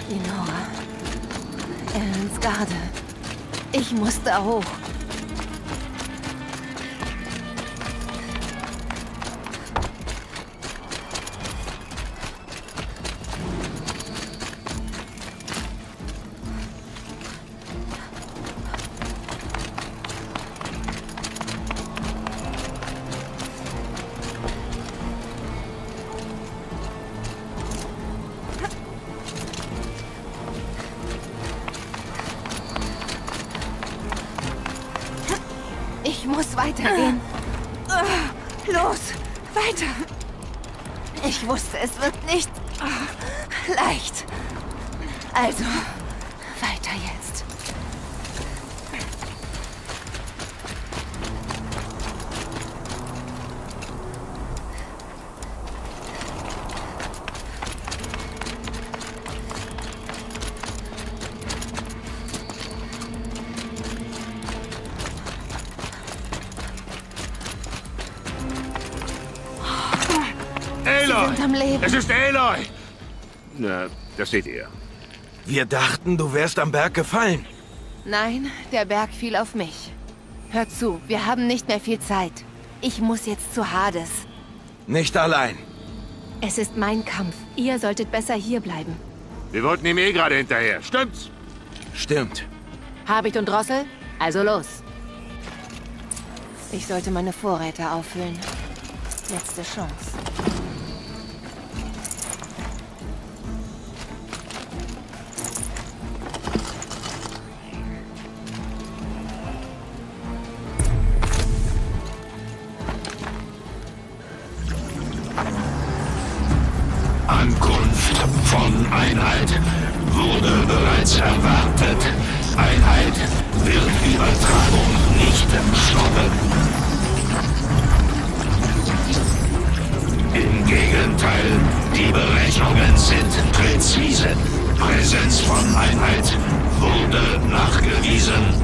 Lenora. Ellens Garde. Ich muss da hoch. Ich muss weitergehen. Los, weiter. Ich wusste, es wird nicht leicht. Also, weiter jetzt. Aloy! Am Leben. Es ist Aloy! Na, das seht ihr. Wir dachten, du wärst am Berg gefallen. Nein, der Berg fiel auf mich. Hör zu, wir haben nicht mehr viel Zeit. Ich muss jetzt zu Hades. Nicht allein. Es ist mein Kampf. Ihr solltet besser hier bleiben. Wir wollten ihm eh gerade hinterher. Stimmt's? Stimmt. Habicht und Drossel? Also los. Ich sollte meine Vorräte auffüllen. Letzte Chance. Ankunft von Einheit wurde bereits erwartet. Einheit wird Übertragung nicht stoppen. Im Gegenteil, die Berechnungen sind präzise. Präsenz von Einheit wurde nachgewiesen.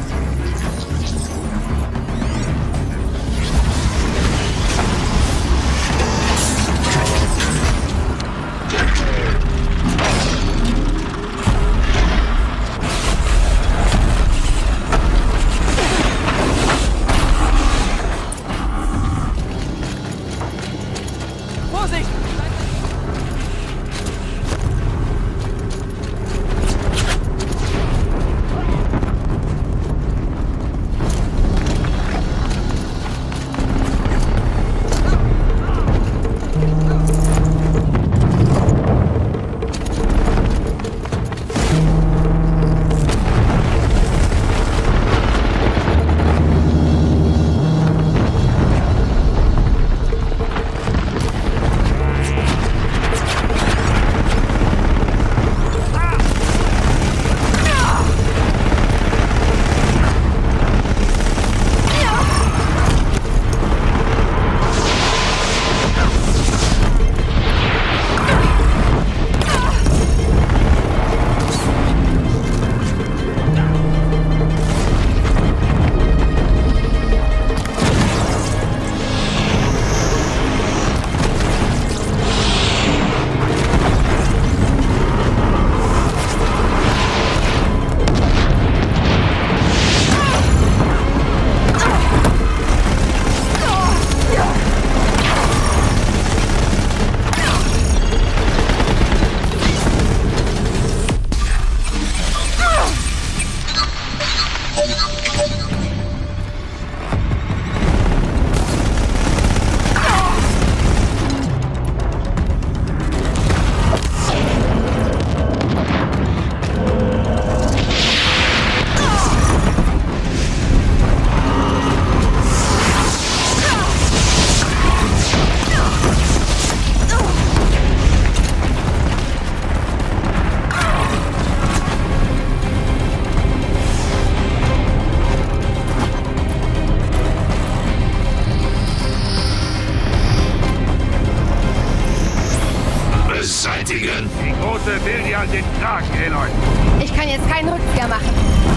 beseitigen. Die Große will dir an den Kragen, Aloy. Ich kann jetzt keinen Rückzieher machen.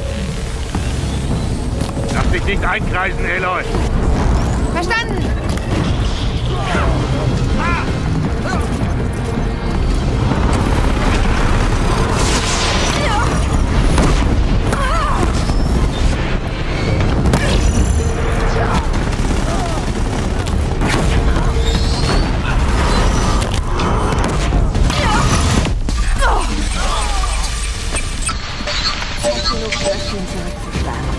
Lass dich nicht einkreisen, Aloy. Verstanden! Genug für das Team zurückzuschlagen.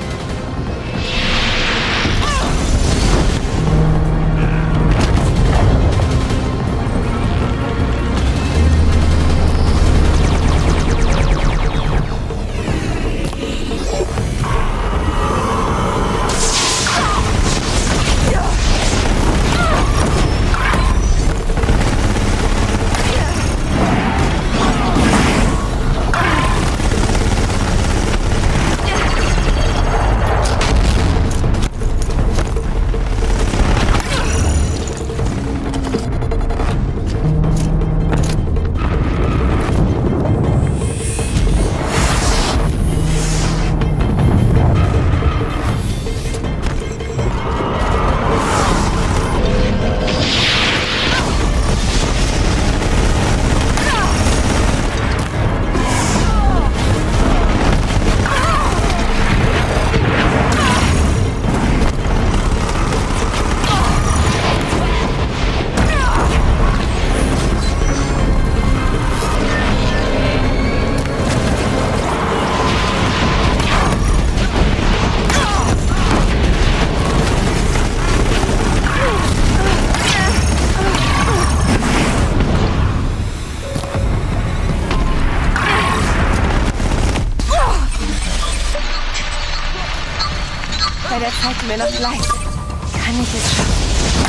Bei der Zeit mir noch gleich. Kann ich es schaffen?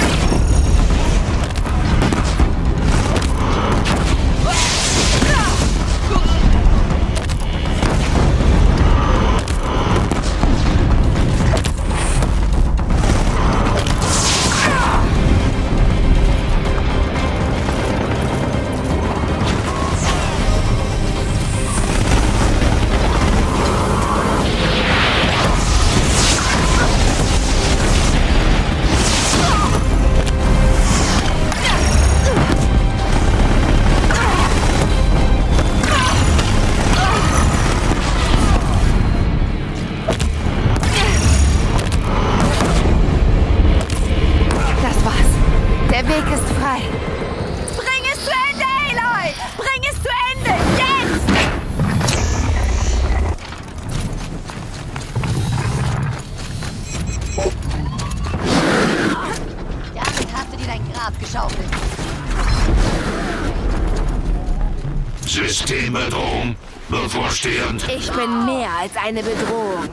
Der Weg ist frei. Bring es zu Ende, Aloy! Bring es zu Ende! Jetzt! Damit hast du dir dein Grab geschaufelt. Systembedrohung bevorstehend. Ich bin mehr als eine Bedrohung.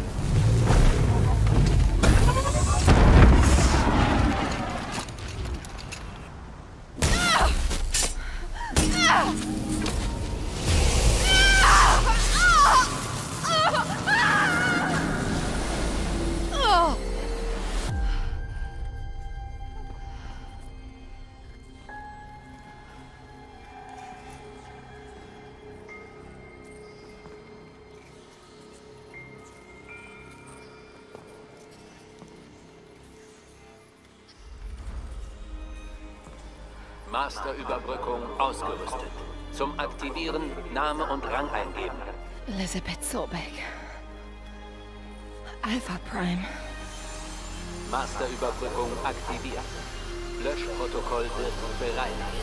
Masterüberbrückung ausgerüstet. Zum Aktivieren Name und Rang eingeben. Elizabeth Sobeck. Alpha Prime. Masterüberbrückung aktiviert. Löschprotokoll wird bereinigt.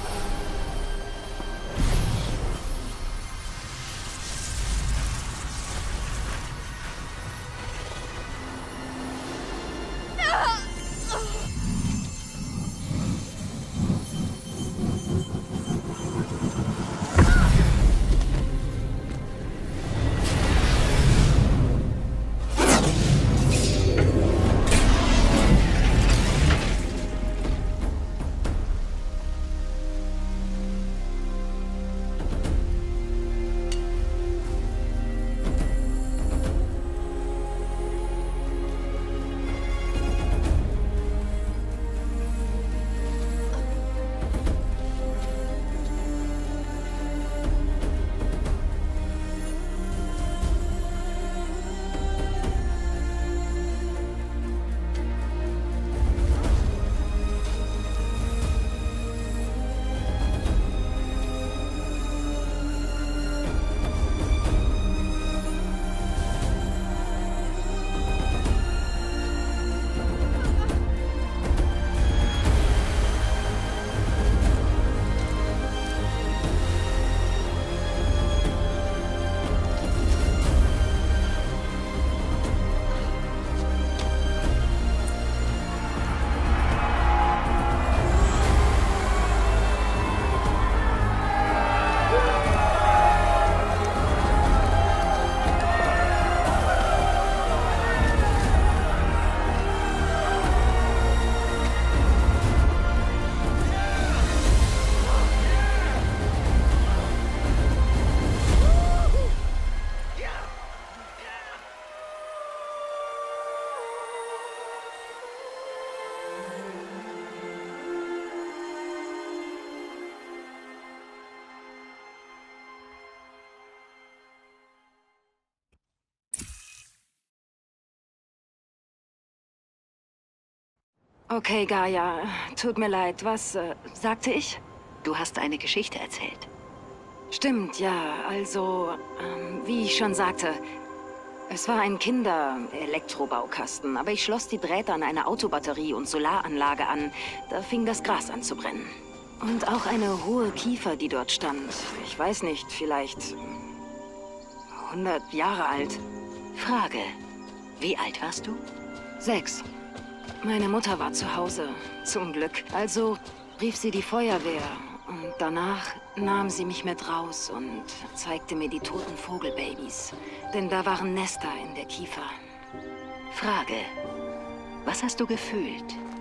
Okay, Gaia, tut mir leid. Was sagte ich? Du hast eine Geschichte erzählt. Stimmt, ja. Also, wie ich schon sagte, es war ein Kinder-Elektrobaukasten, aber ich schloss die Drähte an eine Autobatterie und Solaranlage an. Da fing das Gras an zu brennen. Und auch eine hohe Kiefer, die dort stand. Ich weiß nicht, vielleicht 100 Jahre alt. Frage, wie alt warst du? 6. Meine Mutter war zu Hause, zum Glück. Also rief sie die Feuerwehr. Und danach nahm sie mich mit raus und zeigte mir die toten Vogelbabys. Denn da waren Nester in der Kiefer. Frage, was hast du gefühlt?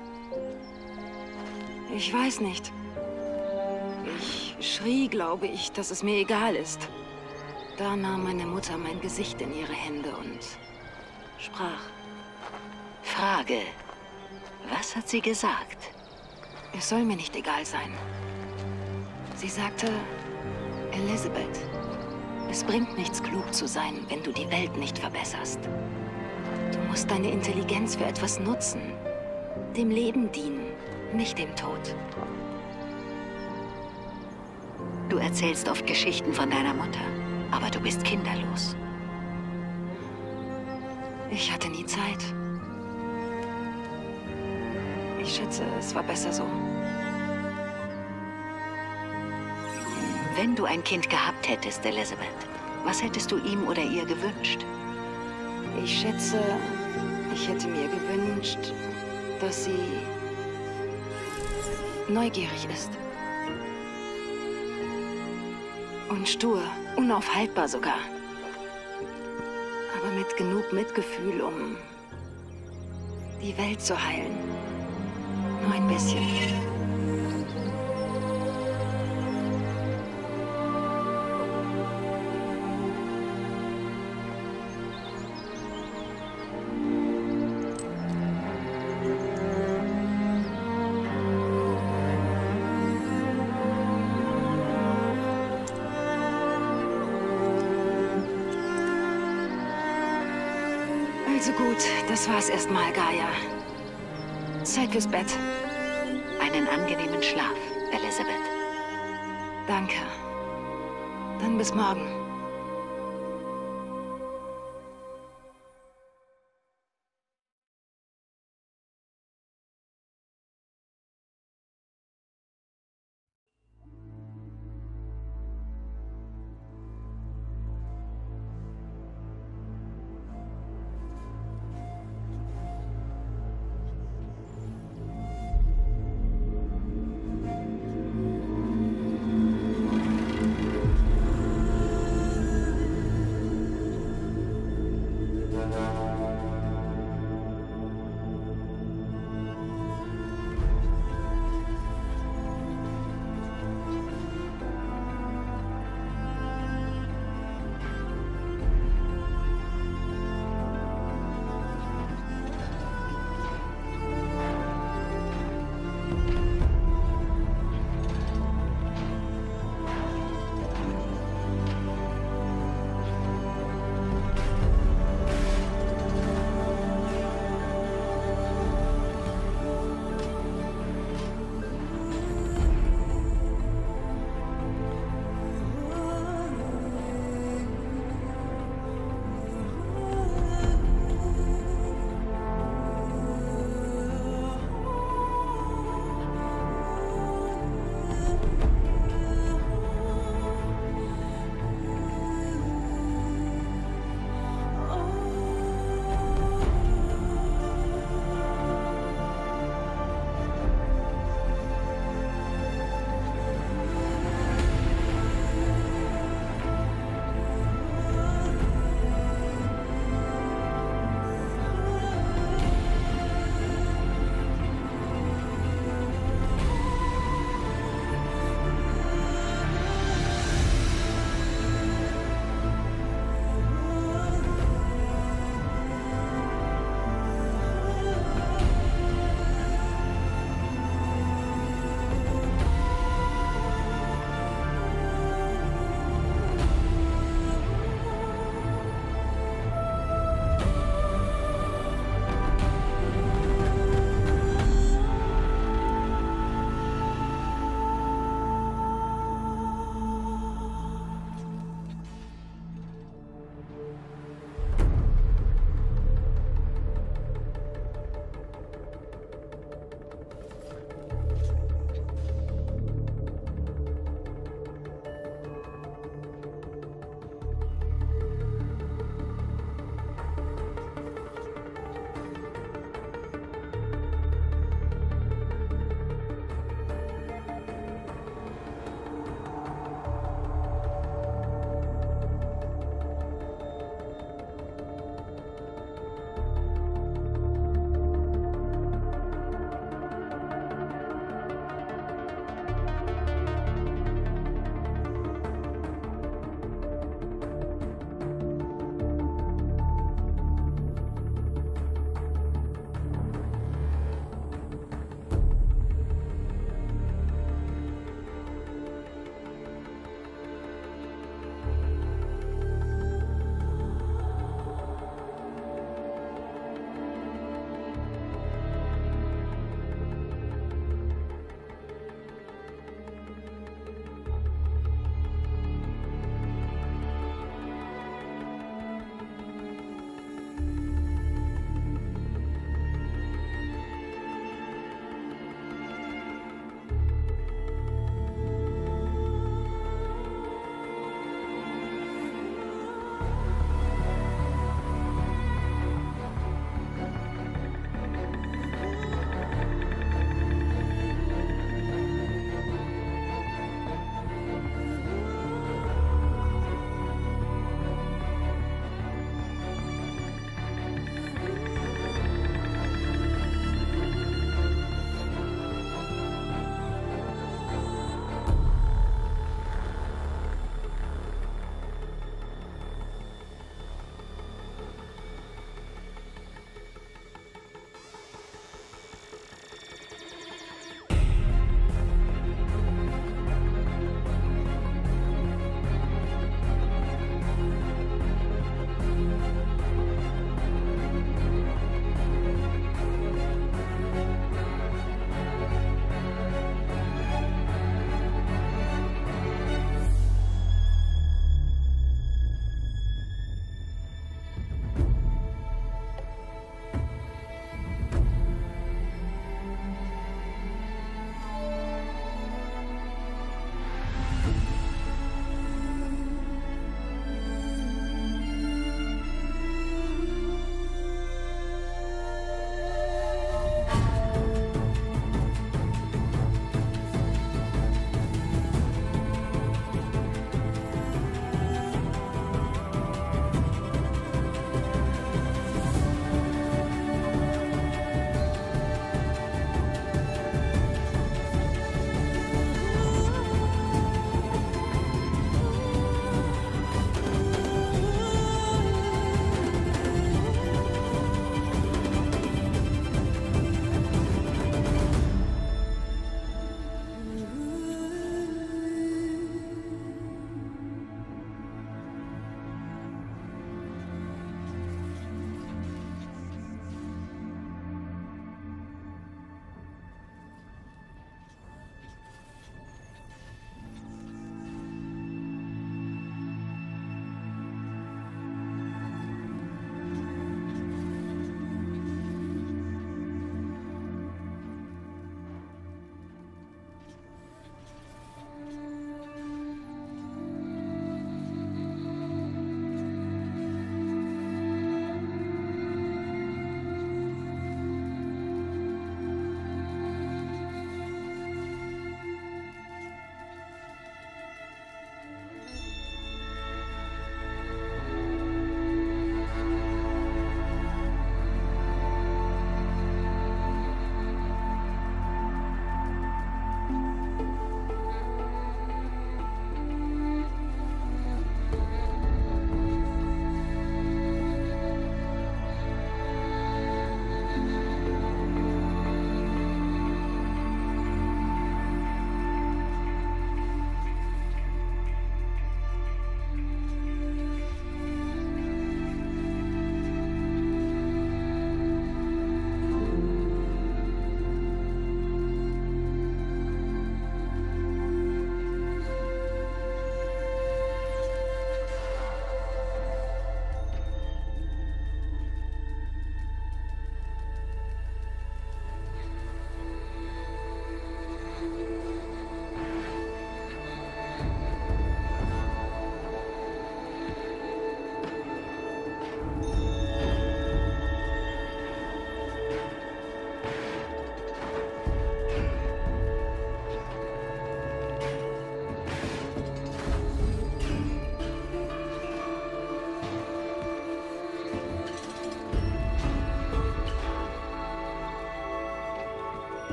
Ich weiß nicht. Ich schrie, glaube ich, dass es mir egal ist. Da nahm meine Mutter mein Gesicht in ihre Hände und sprach. Frage, was hat sie gesagt? Es soll mir nicht egal sein. Sie sagte, Elizabeth, es bringt nichts, klug zu sein, wenn du die Welt nicht verbesserst. Du musst deine Intelligenz für etwas nutzen. Dem Leben dienen, nicht dem Tod. Du erzählst oft Geschichten von deiner Mutter, aber du bist kinderlos. Ich hatte nie Zeit. Ich schätze, es war besser so. Wenn du ein Kind gehabt hättest, Elizabeth, was hättest du ihm oder ihr gewünscht? Ich schätze, ich hätte mir gewünscht, dass sie neugierig ist. Und stur, unaufhaltbar sogar. Aber mit genug Mitgefühl, um die Welt zu heilen. Nur ein bisschen. Also gut, das war's erstmal, Gaia. Zeit fürs Bett. Einen angenehmen Schlaf, Elizabeth. Danke. Dann bis morgen.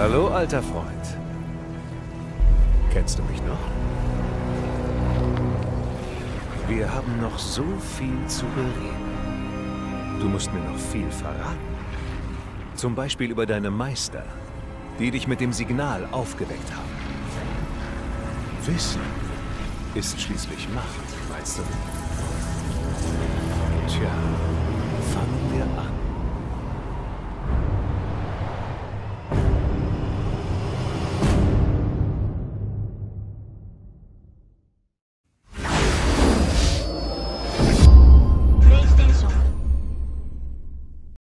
Hallo, alter Freund. Kennst du mich noch? Wir haben noch so viel zu bereden. Du musst mir noch viel verraten. Zum Beispiel über deine Meister, die dich mit dem Signal aufgeweckt haben. Wissen ist schließlich Macht, weißt du? Tja, fangen wir an.